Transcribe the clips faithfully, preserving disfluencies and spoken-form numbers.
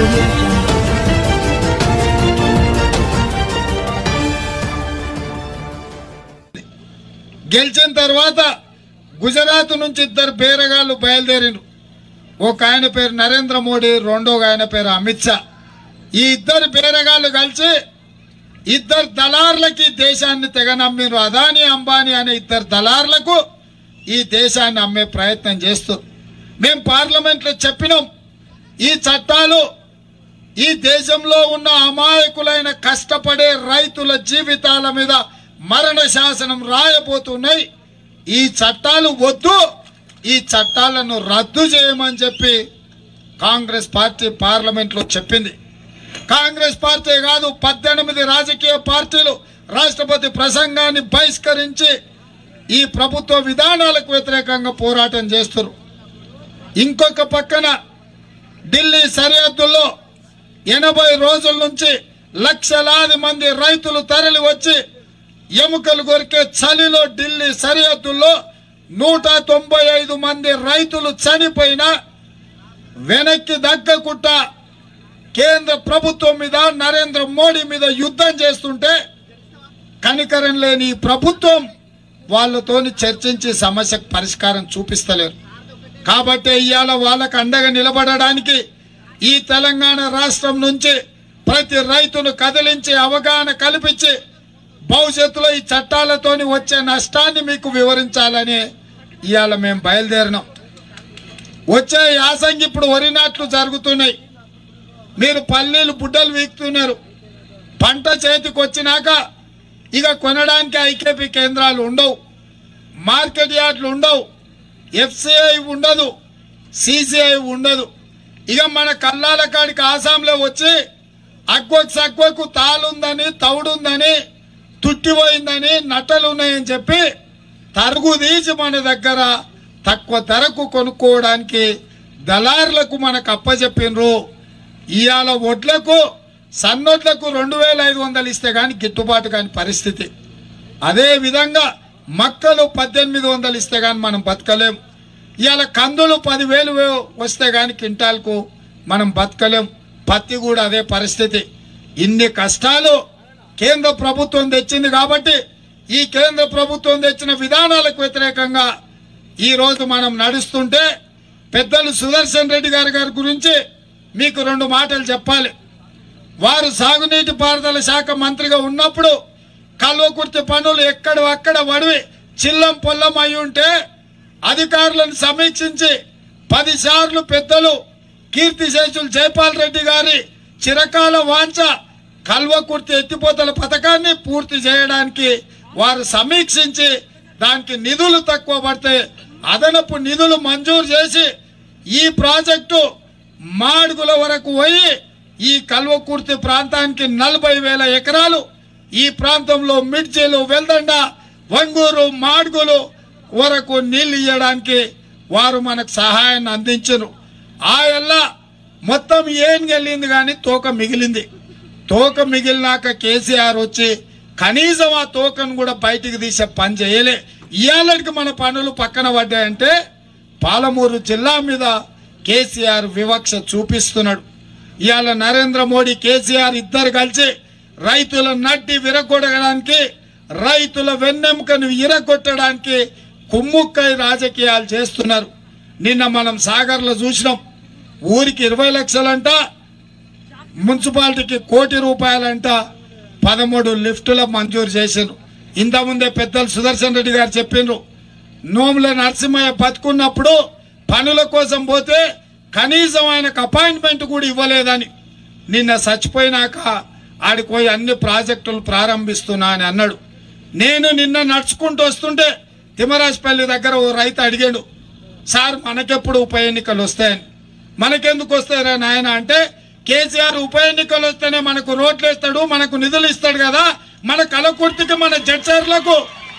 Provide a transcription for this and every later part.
గెలిచిన తర్వాత గుజరాత్ నుంచి ఇద్దరు బేరగాళ్ళు బయలుదేరిను. ఒక ఆయన పేరు నరేంద్ర మోడీ, రెండో ఆయన పేరు అమిత్ షా. ఈ ఇద్దరు బేరగాళ్ళు కలిసి ఇద్దరు దళార్లకి దేశాన్ని తెగ నమ్మిరు. అదానీ అంబానీ అనే ఇద్దరు దళార్లకు ఈ దేశాన్ని అమ్మే ప్రయత్నం చేస్తారు. మేము పార్లమెంట్లో చెప్పినాం, ఈ చట్టాలు ఈ దేశంలో ఉన్న అమాయకులైన కష్టపడే రైతుల జీవితాల మీద మరణ శాసనం రాయబోతున్నాయి. ఈ చట్టాలు వద్దు, ఈ చట్టాలను రద్దు చేయమని చెప్పి కాంగ్రెస్ పార్టీ పార్లమెంట్లో చెప్పింది. కాంగ్రెస్ పార్టీ కాదు, పద్దెనిమిది రాజకీయ పార్టీలు రాష్ట్రపతి ప్రసంగాన్ని బహిష్కరించి ఈ ప్రభుత్వ విధానాలకు వ్యతిరేకంగా పోరాటం చేస్తారు. ఇంకొక పక్కన ఢిల్లీ సరిహద్దుల్లో ఎనభై రోజుల నుంచి లక్షలాది మంది రైతులు తరలి వచ్చి ఎముకలు కొరికే చలిలో ఢిల్లీ సరిహద్దుల్లో నూట తొంభై ఐదు మంది రైతులు చనిపోయినా వెనక్కి దక్కకుండా కేంద్ర ప్రభుత్వం మీద, నరేంద్ర మోడీ మీద యుద్ధం చేస్తుంటే కనికరం లేని ఈ ప్రభుత్వం వాళ్ళతోని చర్చించి సమస్యకు పరిష్కారం చూపిస్తలేరు. కాబట్టి ఇవాళ వాళ్ళకు అండగా నిలబడడానికి ఈ తెలంగాణ రాష్ట్రం నుంచి ప్రతి రైతును కదిలించి అవగాహన కల్పించి భవిష్యత్తులో ఈ చట్టాలతోని వచ్చే నష్టాన్ని మీకు వివరించాలని ఇవాళ మేము బయలుదేరినాం. వచ్చే యాసంగి ఇప్పుడు వరి నాట్లు జరుగుతున్నాయి. మీరు పల్లీలు బుడ్డలు వీక్తున్నారు. పంట చేతికి వచ్చినాక ఇక కొనడానికి ఐకేపీ కేంద్రాలు ఉండవు, మార్కెట్ యార్డ్లు ఉండవు, ఎఫ్సిఐ ఉండదు, సిసిఐ ఉండదు. ఇక మన కల్లాల కాడికి ఆసాంలో వచ్చి అక్వకు సక్వకు తాలుందని, తౌడుందని, తుట్టిపోయిందని, నట్టలు ఉన్నాయని చెప్పి తరుగు తీసి మన దగ్గర తక్కువ ధరకు కొనుక్కోవడానికి దళారులకు మనకు అప్పచెప్పినరు. ఇవాళ ఒడ్లకు సన్నొడ్లకు రెండు వేల ఐదు వందలు ఇస్తే కానీ గిట్టుబాటు కాని పరిస్థితి. అదే విధంగా మక్కలు పద్దెనిమిది వందలు ఇస్తే కానీ మనం బతకలేం. ఇవాళ కందులు పదివేలు వస్తే కానీ క్వింటాల్కు మనం బతకలేం. పత్తి కూడా అదే పరిస్థితి. ఇన్ని కష్టాలు కేంద్ర ప్రభుత్వం తెచ్చింది కాబట్టి ఈ కేంద్ర ప్రభుత్వం తెచ్చిన విధానాలకు వ్యతిరేకంగా ఈరోజు మనం నడుస్తుంటే పెద్దలు సుదర్శన్ రెడ్డి గారి గారి గురించి మీకు రెండు మాటలు చెప్పాలి. వారు సాగునీటి పారుదల శాఖ మంత్రిగా ఉన్నప్పుడు కల్వకుర్తి పనులు ఎక్కడ అక్కడ వడివి చిల్లం పొల్లం అయి ఉంటే అధికారులను సమీక్షించి పది సార్లు పెద్దలు కీర్తిశేషులు జైపాల్ రెడ్డి గారి చిరకాల వాంఛ కల్వకుర్తి ఎత్తిపోతల పథకాన్ని పూర్తి చేయడానికి వారు సమీక్షించి దానికి నిధులు తక్కువ పడితే అదనపు నిధులు మంజూరు చేసి ఈ ప్రాజెక్టు మాడుగుల వరకు పోయి ఈ కల్వకుర్తి ప్రాంతానికి నలభై వేల ఎకరాలు ఈ ప్రాంతంలో మిడ్జీలు, వెల్దండ, వంగూరు, మాడుగులు వరకు నీళ్లు ఇవ్వడానికి వారు మనకు సహాయాన్ని అందించారు. ఆ ఎల్లా మొత్తం ఏం వెళ్ళింది కానీ తోక మిగిలింది. తోక మిగిలినాక కేసీఆర్ వచ్చి కనీసం ఆ తోకను కూడా బయటికి తీసే పని చేయలే. ఇవాళకి మన పనులు పక్కన పడ్డాయంటే పాలమూరు జిల్లా మీద కేసీఆర్ వివక్ష చూపిస్తున్నాడు. ఇవాళ నరేంద్ర మోడీ, కేసీఆర్ ఇద్దరు కలిసి రైతుల నడ్డి విరగొట్టడానికి, రైతుల వెన్నెముకను విరగొట్టడానికి కుమ్ముక్కై రాజకీయాలు చేస్తున్నారు. నిన్న మనం సాగర్లో చూసినాం. ఊరికి ఇరవై లక్షలంట, మున్సిపాలిటీకి కోటి రూపాయలంట పదమూడు లిఫ్టుల మంజూరు చేశారు. ఇంతకుముందే పెద్దలు సుదర్శన్ రెడ్డి గారు చెప్పిండ్రు, నోముల నరసింహయ్య బతుకున్నప్పుడు పనుల కోసం పోతే కనీసం ఆయనకు అపాయింట్మెంట్ కూడా ఇవ్వలేదని, నిన్న చచ్చిపోయినాక ఆడికి పోయి అన్ని ప్రాజెక్టులు ప్రారంభిస్తున్నా అని అన్నాడు. నేను నిన్న నడుచుకుంటూ వస్తుంటే తిమ్మరాజపల్లి దగ్గర ఓ రైతు అడిగాడు, సార్ మనకెప్పుడు ఉప ఎన్నికలు వస్తాయని. మనకెందుకు వస్తాయరా నాయన అంటే, కేసీఆర్ ఉప ఎన్నికలు వస్తేనే మనకు రోడ్లు వేస్తాడు, మనకు నిధులు ఇస్తాడు కదా, మన కలకుర్తికి మన జడ్చర్లకు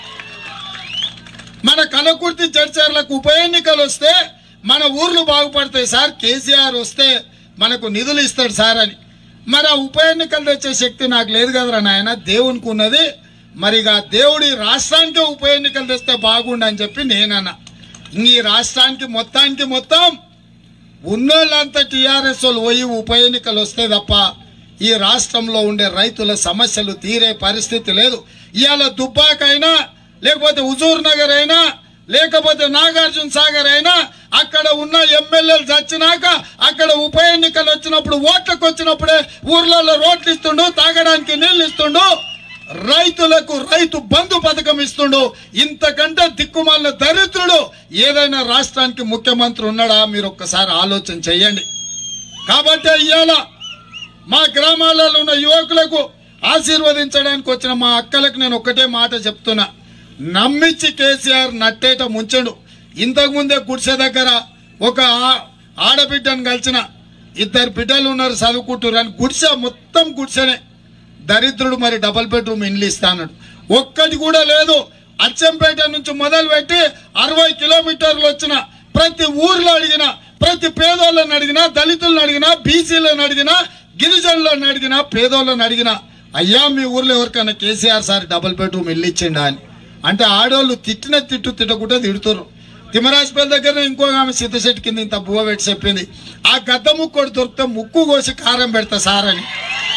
మన కలకుర్తి జడ్చర్లకు ఉప ఎన్నికలు వస్తే మన ఊర్లు బాగుపడతాయి సార్, కేసీఆర్ వస్తే మనకు నిధులు ఇస్తాడు సార్ అని. మరి ఆ ఉప ఎన్నికలు తెచ్చే శక్తి నాకు లేదు కదరా నాయన, దేవునికి ఉన్నది. మరిగా దేవుడి రాష్ట్రానికి ఉప ఎన్నికలు తెస్తే బాగుండని చెప్పి నేనన్నా. ఈ రాష్ట్రానికి మొత్తానికి మొత్తం ఉన్నోళ్ళంతా టీఆర్ఎస్ వాళ్ళు పోయి ఉప ఎన్నికలు వస్తే తప్ప ఈ రాష్ట్రంలో ఉండే రైతుల సమస్యలు తీరే పరిస్థితి లేదు. ఇవాళ దుబ్బాకైనా లేకపోతే హుజూర్ నగర్ అయినా లేకపోతే నాగార్జున సాగర్ అయినా అక్కడ ఉన్న ఎమ్మెల్యేలు చచ్చినాక అక్కడ ఉప ఎన్నికలు వచ్చినప్పుడు ఓట్లకు వచ్చినప్పుడే ఊర్లలో రోడ్లు ఇస్తుండు, తాగడానికి నీళ్లు ఇస్తుండు, రైతులకు రైతు బంధు పథకం ఇస్తుండు. ఇంతకంటే దిక్కుమాలిన దరిద్రుడు ఏదైనా రాష్ట్రానికి ముఖ్యమంత్రి ఉన్నాడా? మీరు ఒక్కసారి ఆలోచన చెయ్యండి. కాబట్టి ఇవాళ మా గ్రామాలలో ఉన్న యువకులకు ఆశీర్వదించడానికి వచ్చిన మా అక్కలకు నేను ఒక్కటే మాట చెప్తున్నా, నమ్మించి కేసీఆర్ నట్టేట ముంచడు. ఇంతకుముందే గుడిసె దగ్గర ఒక ఆడబిడ్డను కలిసిన, ఇద్దరు బిడ్డలు ఉన్నారు చదువుకుంటారు అని గుడిసె మొత్తం గుడిసెనే, దరిద్రుడు మరి డబల్ బెడ్రూమ్ ఇండ్లు ఇస్తాడు, ఒక్కటి కూడా లేదు. అచ్చంపేట నుంచి మొదలు పెట్టి అరవై కిలోమీటర్లు వచ్చిన ప్రతి ఊర్లో అడిగినా, ప్రతి పేదోళ్ళని అడిగినా, దళితులను అడిగినా, బీసీలను అడిగినా, గిరిజనులను అడిగినా, పేదోళ్ళని అడిగినా, అయ్యా మీ ఊర్లో ఎవరికైనా కేసీఆర్ సార్ డబల్ బెడ్రూమ్ ఇల్లు ఇచ్చిండా అని అంటే ఆడోళ్ళు తిట్టిన తిట్టు తిట్టకుండా తిడుతున్నారు. తిమ్మరాజపల్లి దగ్గర ఇంకో ఆమె సిద్ధశెట్టి కింద ఇంత బువ్వ పెట్టి చెప్పింది, ఆ గద్ద ముక్కోడు దొరికితే ముక్కు కోసి కారం పెడతా సార్ అని.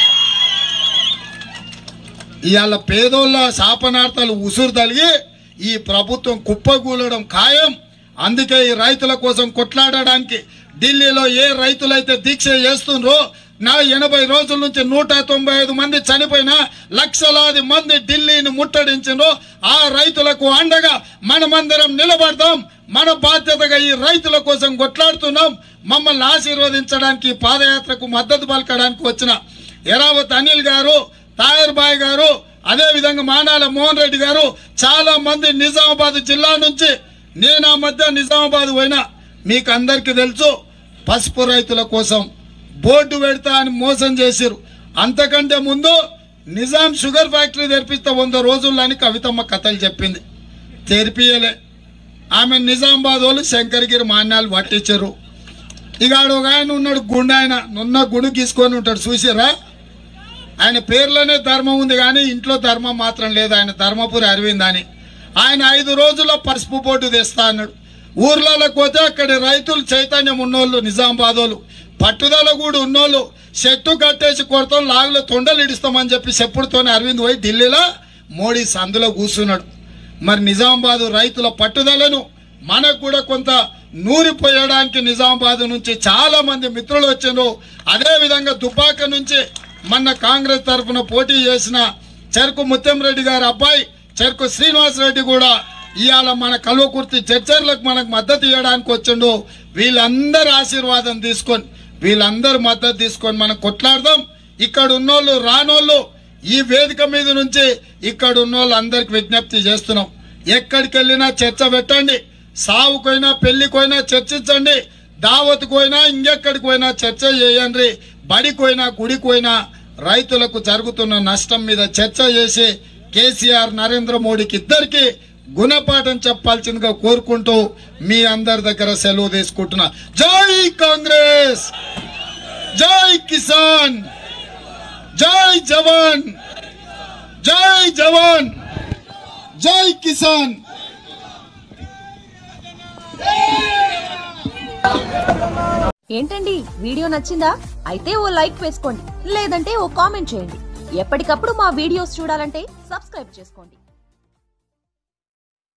ఇవాళ పేదోళ్ళ శాపనార్థాలు ఉసురు తలిగి ఈ ప్రభుత్వం కుప్పగూలడం ఖాయం. అందుకే ఈ రైతుల కోసం కొట్లాడడానికి ఢిల్లీలో ఏ రైతులైతే దీక్ష చేస్తుండ్రో, నా ఎనభై రోజుల నుంచి నూట తొంభై ఐదు మంది చనిపోయినా లక్షలాది మంది ఢిల్లీని ముట్టడించిండ్రో, ఆ రైతులకు అండగా మనమందరం నిలబడదాం. మన బాధ్యతగా ఈ రైతుల కోసం కొట్లాడుతున్నాం. మమ్మల్ని ఆశీర్వదించడానికి పాదయాత్రకు మద్దతు పలకడానికి వచ్చిన ఎరావత్ అనిల్ గారు, తాయర్ బాయ్ గారు, అదే విధంగా మానాల మోహన్ రెడ్డి గారు, చాలా మంది నిజామాబాద్ జిల్లా నుంచి, నేను ఆ మధ్య నిజామాబాద్ పోయినా. మీకు అందరికీ తెలుసు, పసుపు రైతుల కోసం బోర్డు పెడతా అని మోసం చేసిరు. అంతకంటే ముందు నిజాం షుగర్ ఫ్యాక్టరీ తెరిపిస్తే వంద రోజుల్లో అని కవితమ్మ కథలు చెప్పింది, తెరిపియలే. ఆమె నిజామాబాద్ వాళ్ళు శంకరగిరి మాన్యాలు పట్టించారు. ఇక ఆడు ఒక ఆయన ఉన్నాడు, గుండె ఆయన, నున్న గుండు గీసుకొని ఉంటాడు, చూసిరా? ఆయన పేర్లోనే ధర్మం ఉంది కానీ ఇంట్లో ధర్మం మాత్రం లేదు. ఆయన ధర్మపురి అరవింద్ అని. ఆయన ఐదు రోజుల్లో పసుపు బోర్డు తెస్తా అన్నాడు. ఊర్లలోకి పోతే అక్కడి రైతులు చైతన్యం ఉన్నోళ్ళు, నిజామాబాద్ వాళ్ళు పట్టుదల కూడా ఉన్నోళ్ళు, చెట్టు కట్టేసి కొడతాం, లాగులో తొండలు ఇడుస్తామని చెప్పి చెప్పుడుతోనే అరవింద్ పోయి ఢిల్లీలో మోడీ సందులో కూర్చున్నాడు. మరి నిజామాబాద్ రైతుల పట్టుదలను మనకు కూడా కొంత నూరిపోయడానికి నిజామాబాద్ నుంచి చాలా మంది మిత్రులు వచ్చారు. అదేవిధంగా దుబ్బాక నుంచి మొన్న కాంగ్రెస్ తరఫున పోటీ చేసిన చెరుకు ముత్యంరెడ్డి గారి అబ్బాయి చెరుకు శ్రీనివాస్ రెడ్డి కూడా ఇవాళ మన కల్వకుర్తి చర్చర్లకు మనకు మద్దతు ఇవ్వడానికి వచ్చిండు. వీళ్ళందరూ ఆశీర్వాదం తీసుకొని, వీళ్ళందరూ మద్దతు తీసుకొని మనం కొట్లాడదాం. ఇక్కడ ఉన్నోళ్ళు రానోళ్ళు ఈ వేదిక మీద నుంచి ఇక్కడ ఉన్నోళ్ళు అందరికి విజ్ఞప్తి చేస్తున్నాం, ఎక్కడికి వెళ్ళినా చర్చ పెట్టండి. సావుకైనా పెళ్లికైనా చర్చించండి, దావత్తుకైనా ఇంకెక్కడికి పోయినా చర్చ చేయండి. బడికోయినా గుడికోయినా రైతులకు జరుగుతున్న నష్టం మీద చర్చ చేసి కేసీఆర్ నరేంద్ర మోడీకి ఇద్దరికి గుణపాఠం చెప్పాల్సిందిగా కోరుకుంటూ మీ అందరి దగ్గర సెలవు తీసుకుంటున్నా. జై కాంగ్రెస్, జై కిసాన్, జై జవాన్, జై జవాన్, జై కిసాన్. ఏంటండి వీడియో నచ్చిందా? అయితే ఓ లైక్ వేసుకోండి, లేదంటే ఓ కామెంట్ చేయండి. ఎప్పటికప్పుడు మా వీడియోస్ చూడాలంటే సబ్స్క్రైబ్ చేసుకోండి.